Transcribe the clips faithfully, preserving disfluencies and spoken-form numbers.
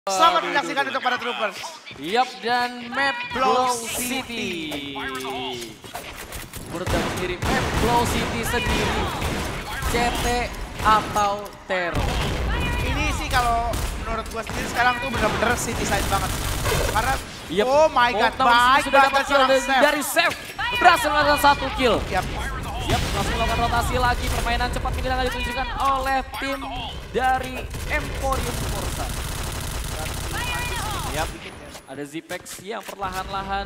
Selamat menyaksikan untuk para troopers. Yap, dan map Blow City. Bertemu sendiri, map Blow City sendiri. C T atau Terror. Ini sih kalau menurut gue sendiri sekarang tuh bener-bener city side banget. Karena, Yep. oh my god, oh, baik sudah dapat banget kill dari, Chef. dari Chef. Berhasil melakukan satu kill. Yap. Yap, langsung melakukan rotasi lagi. Permainan cepat ini akan ditunjukkan oleh tim dari Emporium Forza. Yap, ada Zipex yang perlahan-lahan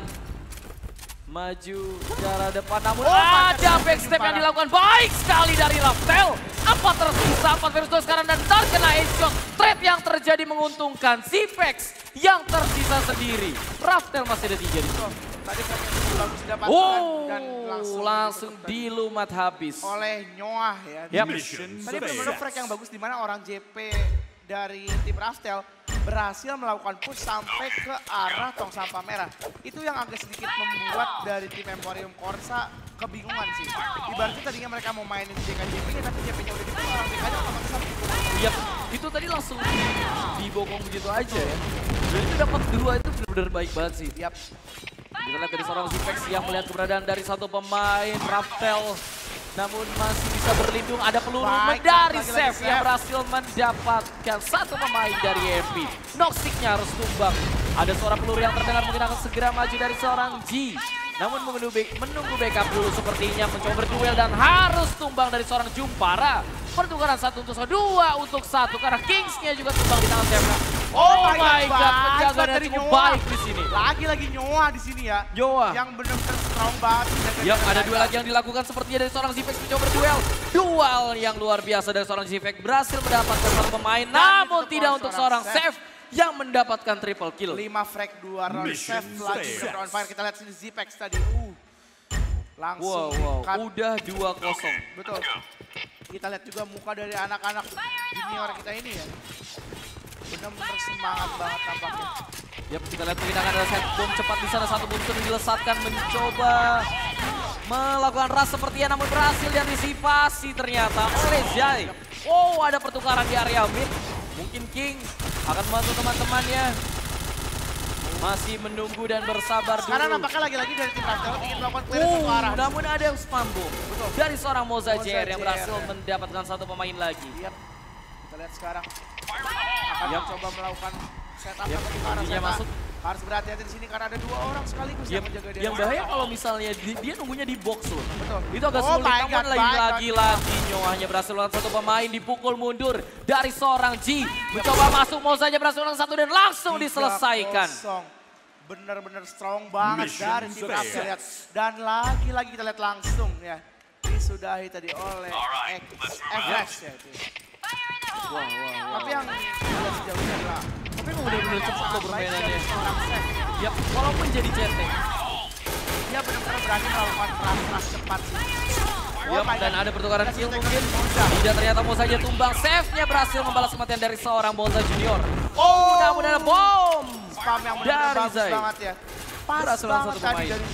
maju ke arah depan, namun oh, ada backstep yang dilakukan baik sekali dari Raftel. Apa tersisa empat versus dua sekarang dan terkena headshot. Trap yang terjadi menguntungkan Zipex yang tersisa sendiri. Raftel masih ada tiga di sana. Tadi bagus didapatkan Oh, dan langsung, langsung dilumat habis oleh Nyoah ya. Yep. Tadi benar-benar frag yang bagus di mana orang J P dari tim Raftel berhasil melakukan push sampai ke arah tong sampah merah. Itu yang agak sedikit membuat dari tim Emporium Forza kebingungan sih. Ibaratnya tadinya mereka mau mainin J K J P-nya tapi J P-nya udah dibunuh, orang J K-nya otomatis harus dibunuh. Yap, itu tadi langsung dibokong begitu aja ya. Dan itu dapat dua itu benar-benar baik banget sih. Yap. Kita lihat dari seorang Zipex yang melihat keberadaan dari satu pemain Raftel. Namun masih bisa berlindung, ada peluru Baik, dari lagi-lagi Chef yang Chef. berhasil mendapatkan satu pemain dari E M P. Noxicnya harus tumbang. Ada suara peluru yang terdengar mungkin akan segera maju dari seorang G. Namun menunggu, menunggu backup dulu sepertinya, mencoba berduel dan harus tumbang dari seorang Jumpara. Pertukaran satu untuk satu, dua untuk satu karena Kingsnya juga tumbang di tangan Chef. Oh, oh my god, penjagaan yang cukup baik di sini. Lagi-lagi Nyoah di sini ya. Nyoah. Yang benar-benar strong banget. Yap, ada dua lagi yang dilakukan sepertinya dari seorang Zipex mencoba berduel. Duel yang luar biasa dari seorang Zipex berhasil mendapatkan satu pemain, namun tidak untuk seorang Chef yang mendapatkan triple kill. lima frag, dua round Chef lagi benar on fire. Kita lihat sini Zipex tadi. Uh. Langsung Wow, wow, cut. udah dua kosong. Betul. Kita lihat juga muka dari anak-anak junior kita ini ya. Benar-benar semangat banget tampaknya. Yap, kita lihat penggunaan ada set bom cepat di sana, satu bom sudah dilesatkan mencoba melakukan ras sepertinya namun berhasil diantisipasi ternyata oleh Zai. Oh, ada pertukaran di area mid. Mungkin King akan membantu teman-temannya. Masih menunggu dan bersabar dulu. Sekarang nampaknya lagi-lagi dari tim Raftel ingin melakukan clear Oh, satu arah. namun ada yang spam bom dari seorang Moza Moza J R yang J R, berhasil ya. mendapatkan satu pemain lagi. Yap. Kita lihat sekarang. Akan Yap. mencoba melakukan setup Yap, ke arah kuncinya setup. masuk. Harus berhati-hati di sini karena ada dua orang sekaligus Yep. yang menjaga dia. Yang bahaya kalau misalnya di, dia nunggunya di box loh. Betul. Itu agak Oh sulit, my namun God, lagi-lagi baik, lagi Nyoahnya berhasil melawan satu pemain, dipukul mundur dari seorang G. Mencoba masuk, mau saja berhasil melawan satu dan langsung diselesaikan. Bener-bener strong banget Mission dari tim success. Raftel lihat. Dan lagi-lagi kita lihat langsung ya. Disudahi tadi oleh Everest ya itu. Wah, wah, wah. Tapi yang kita sejauh ini adalah Tapi emang benar-benar cepat loh permainannya. seorang Chef. Yap, walaupun jadi C T. Dia benar-benar berani melakukan ras-ras cepat sih. Yap, my dan God. ada pertukaran Kita kill sudah mungkin. Moza. Tidak, ternyata mau saja tumbang. Save-nya berhasil membalas kematian dari seorang Bonza Junior. Oh, Namun ada bom. spam yang benar-benar Dari bagus Zai. banget ya. Pas Berhasil banget satu tadi pemain. dari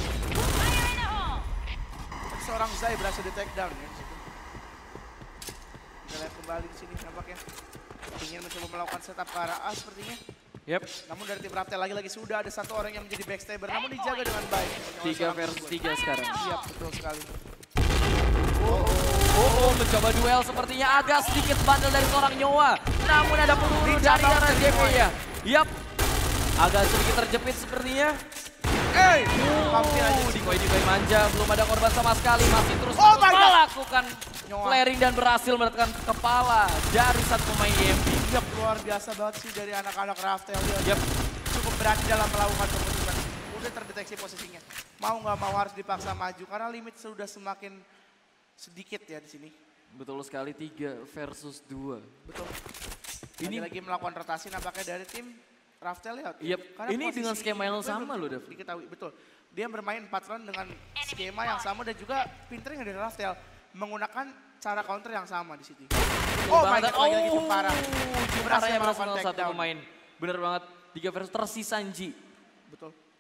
seorang Zai berhasil di take down ya. di situ. Kita lihat kembali di sini nampaknya. Ingin mencoba melakukan setup ke arah A sepertinya. Yap, Namun dari tim Raftel lagi-lagi sudah ada satu orang yang menjadi backstabber. Namun dijaga dengan baik. tiga versus tiga sekarang. Iya betul sekali. Oh, oh, mencoba duel sepertinya agak sedikit bandel dari seorang Nyoah. Namun ada peluru dari arah J P ya. Yap, agak sedikit terjepit sepertinya. Eh, Oh, hampir aja. dikoi-dikoi manja, belum ada korban sama sekali. Masih terus Oh my God. melakukan Nyoah. flaring dan berhasil mendapatkan kepala dari satu pemain E M P. Yap, luar biasa banget sih dari anak-anak Raftel. Dia Yap. cukup berani dalam melakukan keputusan. Udah terdeteksi posisinya. Mau nggak mau harus dipaksa maju karena limit sudah semakin sedikit ya di sini. Betul sekali, tiga versus dua. Betul. Ini- Lagi-lagi melakukan rotasi nampaknya dari tim Raftel ya. Yap, Karena ini posisi dengan skema yang itu sama belum loh, Dev. Diketahui, betul. Dia bermain empat round dengan skema yang sama dan juga pinternya dari Raftel menggunakan cara counter yang sama di sini. Oh my God, lagi-lagi oh, Jumpara. Jumpara yang berhasil melakukan melawan satu takedown. pemain. Bener banget, tiga versus tersisa Sanji. Betul.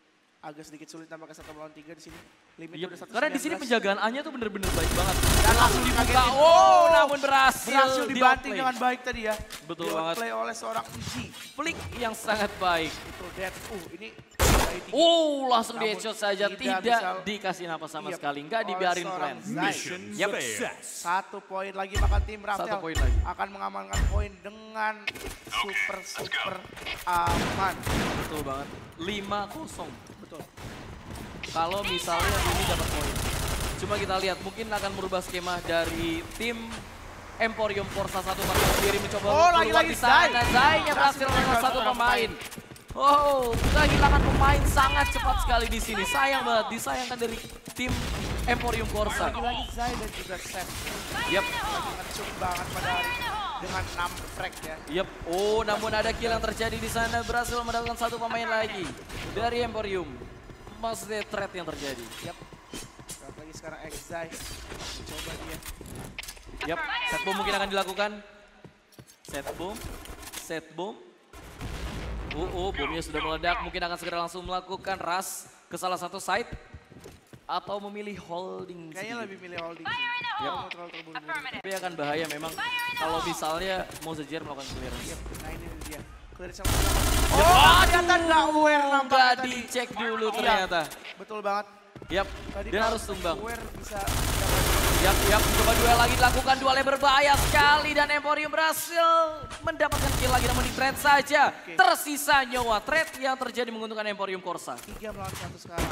agak sedikit sulit tampaknya satu melawan tiga di sini. Limit Yep. udah satu Karena di sini penjagaan A-nya tuh bener-bener baik banget. Dan langsung dibuka. dibuka. Oh, namun berhasil. Berhasil dibanting di-outplay. dengan baik tadi ya. Betul Di banget. outplay oleh seorang G. Flick yang sangat baik. Itu dead. Uh, ini dari tiga. Oh, langsung di Namun headshot saja. tidak Tidak, bisa- dikasih napas sama Yep. sekali. Nggak Oleh dibiarin seorang plan. Zai. Mission Yep. success. Satu poin lagi maka tim Raftel Satu poin lagi. akan mengamankan poin dengan super-super aman. Betul banget. lima kosong. Betul. Kalau misalnya ini dapat poin. Cuma kita lihat mungkin akan merubah skema dari tim Emporium Forza satu marka sendiri mencoba Oh, keluar lagi-lagi di sana. Zai. Zai-nya berhasil Berhasil dengan satu menangkap pemain. Oh, kehilangan pemain sangat cepat sekali di sini. Sayang banget, disayangkan dari tim Emporium Forza. Lagi-lagi Zai dan juga Seth. Yap, Lagi ngecuk banget pada hari ini dengan enam frag ya. yap. Oh, namun ada kill yang terjadi di sana, berhasil mendapatkan satu pemain lagi dari Emporium. Maksudnya threat yang terjadi. Yap. Lihat lagi sekarang X-Zai. Coba dia. Yap, set bomb mungkin akan dilakukan. Set bomb, set bomb. Oh, oh, bomnya sudah meledak. Mungkin akan segera langsung melakukan rush ke salah satu site. Atau memilih holding Kayaknya sedikit. lebih milih holding sih. Yap. Mau terlalu terburu-buru. Tapi akan bahaya memang kalau misalnya mau sejar melakukan clearance. Yap. Nah ini dia. Clear sama sama. Yap. Oh, ternyata nggak aware Nggak nampaknya tadi. dicek dulu Iya. ternyata. Betul banget. Yap, Tadi dia kalau harus tumbang. aware bisa. Yap, yap, coba duel lagi dilakukan, duelnya berbahaya sekali dan Emporium berhasil mendapatkan kill lagi namun di trade saja. Oke. Tersisa nyawa, trade yang terjadi menguntungkan Emporium Corsa. Tiga melawan satu sekarang.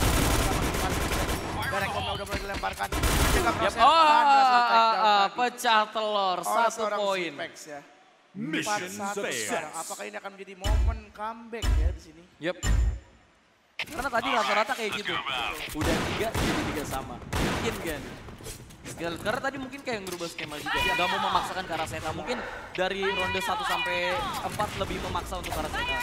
Direct bomb udah mulai dilemparkan. Jaga Yap, proses. oh, Dan berhasil take down ah, tadi. pecah telur, Oleh satu seorang poin. Zipex ya. Mission empat satu sekarang. success. Apakah ini akan menjadi momen comeback ya di sini? Yap. Karena tadi rata-rata kayak gitu. Udah tiga, jadi tiga sama. Mungkin kan? Karena tadi mungkin kayak ngerubah skema juga. Gak mau memaksakan ke arah Seta. Mungkin dari ronde satu sampai empat lebih memaksa untuk ke arah Seta.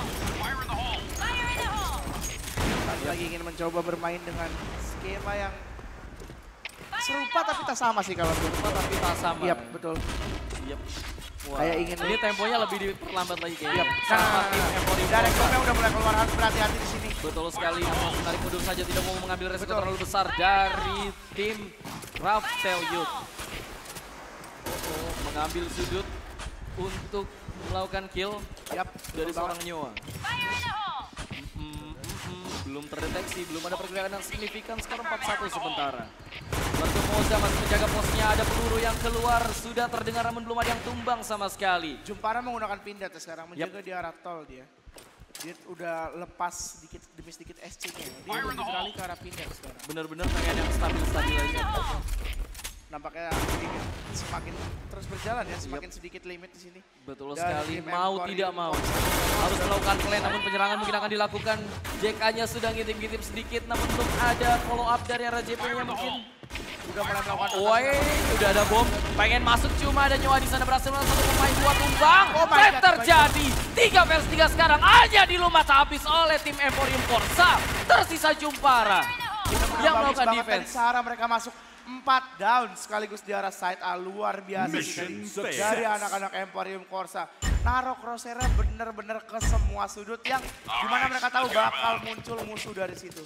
Tadi lagi ingin mencoba bermain dengan skema yang serupa tapi tak sama sih kalau menurut Apa tapi tak sama. Iya betul. Yep. Wah. Kayak ingin- Ini temponya lebih diperlambat lagi kayaknya. Yap. Sama Nah, tim Emporium direct Corsa. bombnya udah mulai keluar, harus berhati-hati di sini. Betul sekali, namun menarik mundur saja tidak mau mengambil resiko Betul. terlalu besar dari tim Raftel Youth. Oh, mengambil sudut untuk melakukan kill Yap, dari betul seorang banget. Nyoa. Mm, mm, mm, belum terdeteksi, belum ada pergerakan yang signifikan, skor empat satu sementara. Warga Moza masih menjaga posnya, ada peluru yang keluar, sudah terdengar namun belum ada yang tumbang sama sekali. Jumpara menggunakan pindat ya sekarang, menjaga di arah tol dia. Dia udah lepas sedikit demi sedikit S C-nya. Dia udah beralih ke arah pindat sekarang. Bener-bener pengen yang stabil-stabil aja. Nampaknya sedikit semakin terus berjalan ya, semakin sedikit limit di sini. Betul Dan sekali, tim mau Emporium tidak mau. Corsa Harus melakukan plan, namun penyerangan mungkin akan dilakukan. J K-nya sudah ngintip-ngintip sedikit, namun belum ada follow up dari arah J P-nya mungkin. udah mulai melakukan Woi, udah ada bom, pengen masuk cuma ada Nyoa di sana berhasil melakukan satu pemain dua tumbang. Oh my Trap God, terjadi, tiga versus tiga sekarang hanya dilumat habis oleh tim Emporium Corsa. Tersisa Jumpara yang Bagus melakukan banget defense. tadi Sarah, mereka masuk empat down sekaligus di arah side A. Luar biasa sih Mission tadi success. dari anak-anak Emporium Corsa. Naruh crosshair bener-bener ke semua sudut yang dimana mereka tahu bakal muncul musuh dari situ.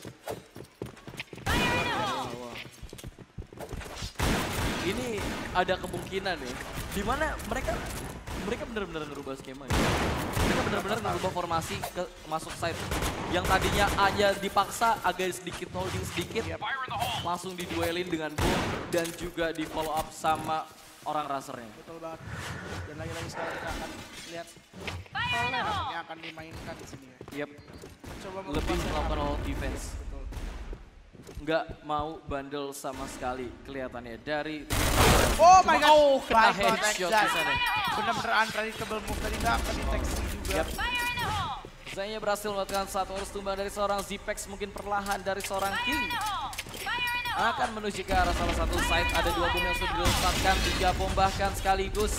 Ini ada kemungkinan ya, dimana mereka mereka benar-benar ngerubah skema ya. Mereka benar-benar ngerubah formasi ke masuk side. Yang tadinya A-nya dipaksa agak sedikit holding sedikit, Yap. langsung diduelin dengan bom dan juga di follow up sama orang rasernya. Betul banget. Dan lagi-lagi sekarang kita akan lihat Toler yang akan dimainkan di sini ya. Yep, Mencoba lebih mengubah melakukan setup. all defense. Betul. Nggak mau bandel sama sekali kelihatannya dari. Oh my god. Oh, kena Baik banget, headshot Zai. di sana. Bener-bener unpredictable move tadi, nggak kedeteksi juga. Yap. Zainya berhasil melakukan satu harus tumbang dari seorang Zipex, mungkin perlahan dari seorang King. Akan menuju ke arah salah satu site, ada dua bom yang sudah diletakkan, tiga bom bahkan sekaligus.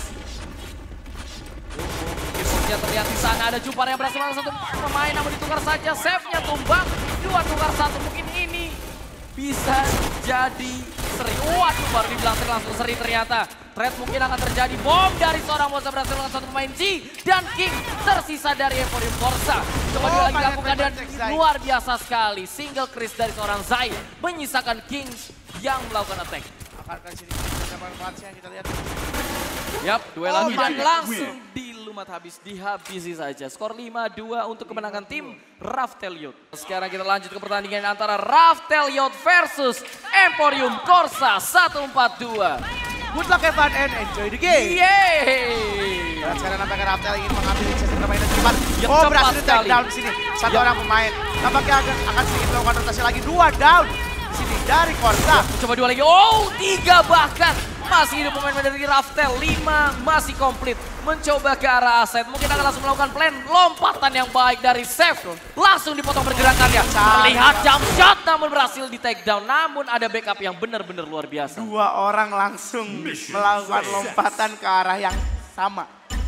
Kiposnya terlihat di sana, ada Jumpara yang berhasil melakukan satu pemain, namun ditukar saja, save-nya tumbang, dua tukar satu, mungkin ini bisa jadi seri. Waduh, baru dibilang seri langsung seri ternyata. Trade mungkin akan terjadi. Bom dari seorang Moza berhasil dengan satu pemain G. Dan King tersisa dari Emporium Corsa. Coba dia Oh, lagi banyak lakukan dan banget Zai. luar biasa sekali. Single Chris dari seorang Zai menyisakan Kings yang melakukan attack. Akan ke sini kita manfaatnya kita lihat. Yap, duel Oh lagi my dan God. langsung dilumat habis, dihabisi saja. Skor lima dua untuk kemenangan tim Raftel Youth. Sekarang kita lanjut ke pertandingan antara Raftel Youth versus Emporium Corsa seratus empat puluh dua. Good luck Evan and enjoy the game. Yeay! Dan sekarang nampaknya Raftel ingin mengambil inisiatif permainan cepat. Ya, Oh cepat berhasil di take sekali. down di sini. Satu Ya. orang pemain. Nampaknya akan, akan sedikit melakukan rotasi lagi. Dua down di sini dari Corsa. Coba dua lagi. Oh, tiga bahkan. Masih hidup pemain dari Raftel. Lima masih komplit. Mencoba ke arah aset. Mungkin akan langsung melakukan plan. Lompatan yang baik dari Seth. Langsung dipotong pergerakannya. Terlihat jump shot namun berhasil di take down. Namun ada backup yang benar-benar luar biasa. Dua orang langsung melakukan lompatan ke arah yang sama.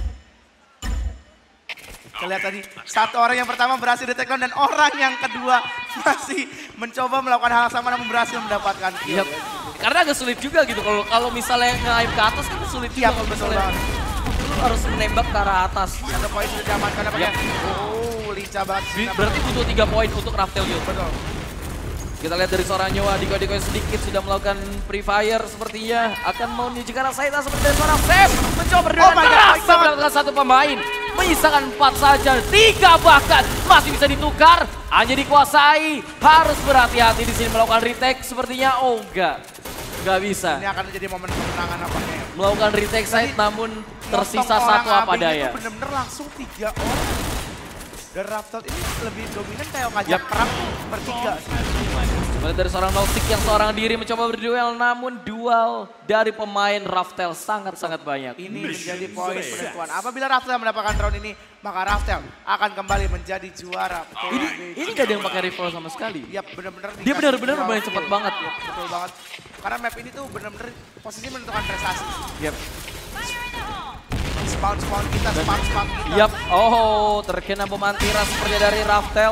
Kita lihat tadi, satu orang yang pertama berhasil di take down dan orang yang kedua masih mencoba melakukan hal yang sama namun berhasil mendapatkan kill. Yap. Karena agak sulit juga gitu. Kalau kalau misalnya nge-hype ke atas kan sulit juga. Iya, Kalau betul misalnya banget. lu harus menembak ke arah atas. Satu poin sudah diamankan apa Yap. Oh, lincah banget. Bi- Berarti butuh tiga poin untuk Raftel Youth. Betul. Kita lihat dari seorang Nyowa, Diko-Diko yang sedikit sudah melakukan free fire sepertinya. Akan mau menuju ke arah Saita seperti dari seorang Seth. Mencoba berdua Oh my God, berhasil baik banget. mendapatkan satu pemain. Menyisakan empat saja, tiga bahkan. Masih bisa ditukar, hanya dikuasai. Harus berhati-hati di sini melakukan retake sepertinya. Oh enggak, enggak bisa. Ini akan menjadi momen kemenangan apanya ya. Melakukan retake side namun tersisa Motong satu orang apa abing daya. Itu bener-bener langsung tiga orang. Dan Raftel ini lebih dominan kayak ngajak Yap. perang tuh bertiga. Melihat dari seorang Nostic yang seorang diri mencoba berduel namun duel dari pemain Raftel sangat-sangat banyak. Ini menjadi poin penentuan. Apabila Raftel mendapatkan round ini, maka Raftel akan kembali menjadi juara. Ini ini gak ada yang pakai rifle sama sekali. Ya benar-benar Dia dikasih benar-benar round bermain kill. cepat banget. Ya, betul banget. Karena map ini tuh benar-benar posisi menentukan prestasi. Yap. Spawn-spawn kita, spawn-spawn kita. Yap. Oh, terkena bom antira seperti dari Raftel.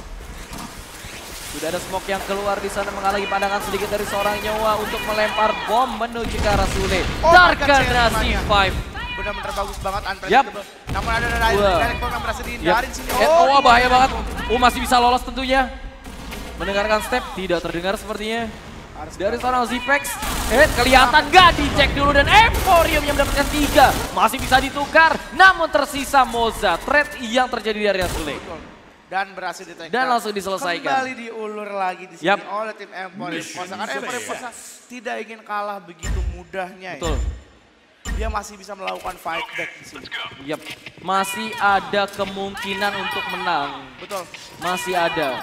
Sudah ada smoke yang keluar di sana menghalangi pandangan sedikit dari seorang Nyowa untuk melempar bom menuju ke arah Sule. Oh my God, Terkena C C lima. Benar-benar bagus banget, unpredictable. Namun ada dari Wah. direct bomb yang berhasil Yap. dihindarin sini. Eh, oh, di- bahaya banget. Oh, masih bisa lolos tentunya. Mendengarkan step, tidak terdengar sepertinya. Harus Dari seorang Zipex, eh kelihatan gak dicek dulu dan Emporium yang mendapatkan tiga. Masih bisa ditukar, namun tersisa Moza. Trade yang terjadi dari Sule. dan berhasil di take Dan down. langsung diselesaikan. Kembali diulur lagi di sini Yap. oleh tim Emporium Corsa. Karena Emporium Corsa tidak ingin kalah begitu mudahnya Betul. ya. Dia masih bisa melakukan fight back di sini. Yap. Masih ada kemungkinan untuk menang. Betul. Masih ada.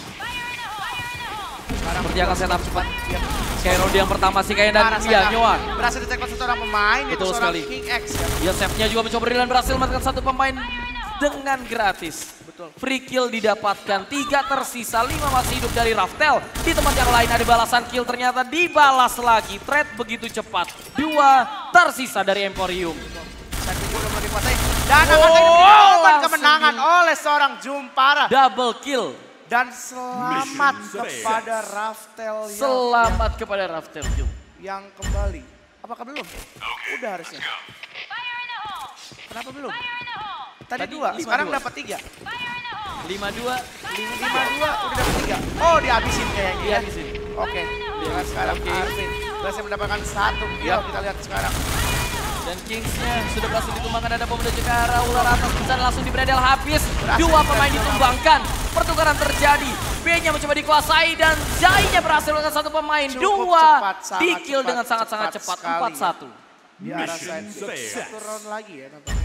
Sekarang Seperti akan setup cepat. Yap. Kayak round yang pertama sih kayaknya dan Arah iya sana. Nyowa. Berhasil di take down satu orang pemain, itu Betul seorang sekali. King X ya. Ya Chefnya juga mencoba dan berhasil mendapatkan satu pemain dengan gratis. Betul. Free kill didapatkan, tiga tersisa, lima masih hidup dari Raftel. Di tempat yang lain ada balasan kill, ternyata dibalas lagi. Trade begitu cepat, dua tersisa dari Emporium. Satu juga belum dikuasai. Dan akan Oh, diberikan langsung kemenangan di- oleh seorang Jumpara. Double kill, Dan selamat kepada Raftel yang, selamat kepada Raftel juga. yang kembali. Apakah belum? Udah harusnya. Kenapa belum? Tadi, Tadi dua, lima sekarang dua. dapat tiga. lima dua, Lima dua, udah dapat tiga. Oh, dihabisin kayaknya. ya. dihabisin. Oke, dan sekarang Oke. Arvin berhasil mendapatkan satu kill. Yap. Kita lihat sekarang. Dan Kingsnya sudah berhasil ditumbangkan, ada bom menuju ke arah ular atas, bisa langsung dibredel habis. Berhasil Dua pemain dibredel ditumbangkan, pertukaran terjadi. B-nya mencoba dikuasai dan Jai-nya berhasil dengan satu pemain. Cukup Dua cepat, sangat di-kill cepat, dengan sangat-sangat cepat cepat, sekali empat ya. satu. Di arah side. Satu round lagi ya nampaknya.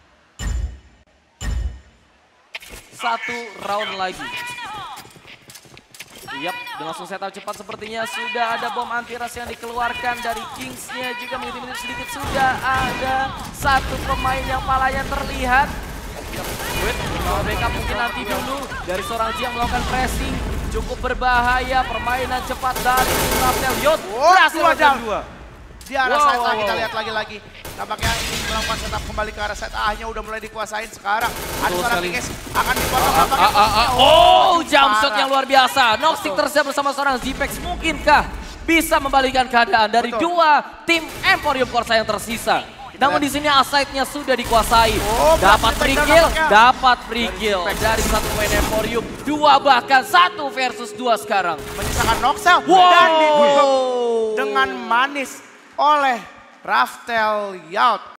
Satu round lagi. Yap, dan langsung setup cepat sepertinya sudah ada bom antiras yang dikeluarkan dari Kingsnya juga mengintimidasi sedikit. Sudah ada satu pemain yang palanya terlihat. Yap, wait, kalau backup mungkin nanti dulu dari seorang Ji yang melakukan pressing. Cukup berbahaya, permainan cepat dari Raftel Youth. Oh, Berhasil dua melakukan down. dua. Di arah Wow, side A wow, kita wow. lihat lagi-lagi. Nampaknya ini melakukan setup kembali ke arah side A-nya udah mulai dikuasain sekarang. Ada Betul seorang sekali. King X akan dipotong Ah, nampaknya ah, ah, ah. posisinya. Oh, jump Jumpara. shot yang luar biasa. Noxtic Betul. tersiap bersama seorang Zipex. Mungkinkah bisa membalikan keadaan dari Betul. dua tim Emporium Corsa yang tersisa. Namun di sini aside-nya sudah dikuasai. Oh, dapat berhasil free takedown kill, nampaknya. dapat free Dari kill Specs. dari satu pemain Emporium. Dua bahkan satu versus dua sekarang. Menyisakan Noxel Wow. dan ditutup dengan manis oleh Raftel Yacht.